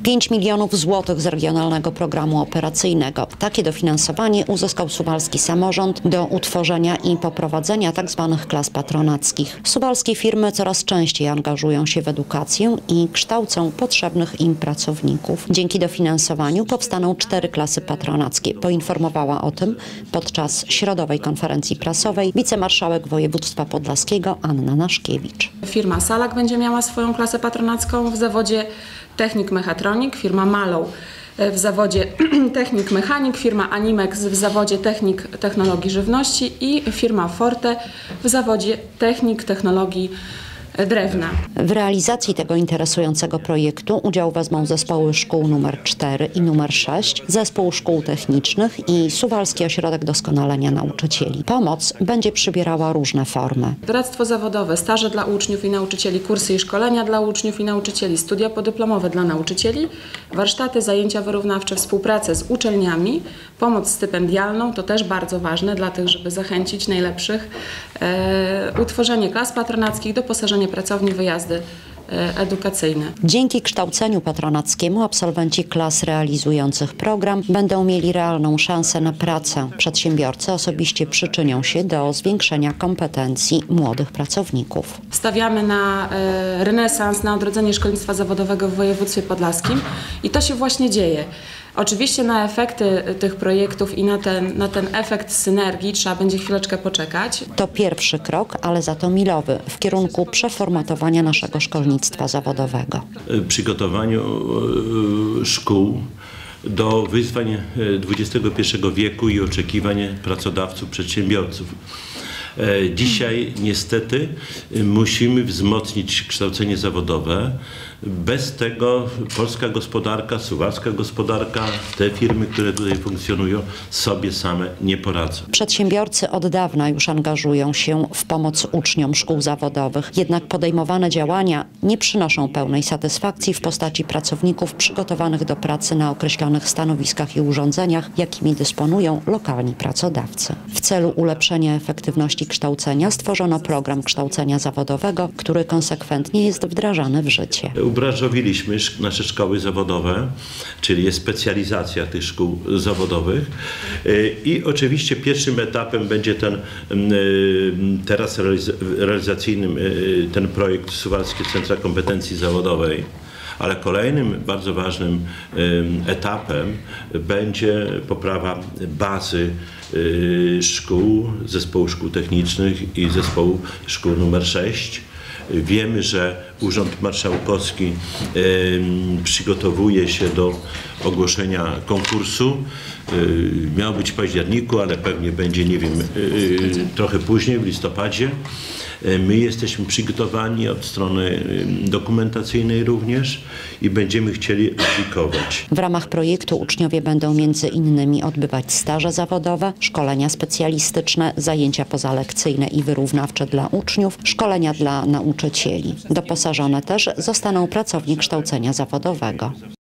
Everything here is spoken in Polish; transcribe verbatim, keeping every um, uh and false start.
pięć milionów złotych z Regionalnego Programu Operacyjnego. Takie dofinansowanie uzyskał suwalski samorząd do utworzenia i poprowadzenia tzw. klas patronackich. Suwalskie firmy coraz częściej angażują się w edukację i kształcą potrzebnych im pracowników. Dzięki dofinansowaniu powstaną cztery klasy patronackie. Poinformowała o tym podczas środowej konferencji prasowej wicemarszałek województwa podlaskiego Anna Naszkiewicz. Firma Salak będzie miała swoją klasę patronacką w zawodzie technik mechatronik, firma Malow w zawodzie technik mechanik, firma Animex w zawodzie technik technologii żywności i firma Forte w zawodzie technik technologii drewna. W realizacji tego interesującego projektu udział wezmą zespoły szkół numer cztery i numer sześć, zespół szkół technicznych i Suwalski Ośrodek Doskonalenia Nauczycieli. Pomoc będzie przybierała różne formy. Doradztwo zawodowe, staże dla uczniów i nauczycieli, kursy i szkolenia dla uczniów i nauczycieli, studia podyplomowe dla nauczycieli, warsztaty, zajęcia wyrównawcze, współpracę z uczelniami, pomoc stypendialną, to też bardzo ważne dla tych, żeby zachęcić najlepszych, e, utworzenie klas patronackich, doposażenie pracowni, wyjazdy edukacyjne. Dzięki kształceniu patronackiemu absolwenci klas realizujących program będą mieli realną szansę na pracę. Przedsiębiorcy osobiście przyczynią się do zwiększenia kompetencji młodych pracowników. Stawiamy na e, renesans, na odrodzenie szkolnictwa zawodowego w województwie podlaskim i to się właśnie dzieje. Oczywiście na efekty tych projektów i na ten, na ten efekt synergii trzeba będzie chwileczkę poczekać. To pierwszy krok, ale za to milowy, w kierunku przeformatowania naszego szkolnictwa zawodowego. W przygotowaniu szkół do wyzwań dwudziestego pierwszego wieku i oczekiwań pracodawców, przedsiębiorców. Dzisiaj niestety musimy wzmocnić kształcenie zawodowe. Bez tego polska gospodarka, suwalska gospodarka, te firmy, które tutaj funkcjonują, sobie same nie poradzą. Przedsiębiorcy od dawna już angażują się w pomoc uczniom szkół zawodowych. Jednak podejmowane działania nie przynoszą pełnej satysfakcji w postaci pracowników przygotowanych do pracy na określonych stanowiskach i urządzeniach, jakimi dysponują lokalni pracodawcy. W celu ulepszenia efektywności kształcenia stworzono program kształcenia zawodowego, który konsekwentnie jest wdrażany w życie. Ubranżowiliśmy nasze szkoły zawodowe, czyli jest specjalizacja tych szkół zawodowych i oczywiście pierwszym etapem będzie ten teraz realizacyjnym ten projekt Suwalskie Centra Kompetencji Zawodowej. Ale kolejnym bardzo ważnym etapem będzie poprawa bazy szkół, zespołu szkół technicznych i zespołu szkół numer sześć. Wiemy, że Urząd Marszałkowski y, przygotowuje się do ogłoszenia konkursu. Y, miał być w październiku, ale pewnie będzie, nie wiem, y, trochę później, w listopadzie. My jesteśmy przygotowani od strony dokumentacyjnej również i będziemy chcieli aplikować. W ramach projektu uczniowie będą między innymi odbywać staże zawodowe, szkolenia specjalistyczne, zajęcia pozalekcyjne i wyrównawcze dla uczniów, szkolenia dla nauczycieli. Doposażone też zostaną pracownie kształcenia zawodowego.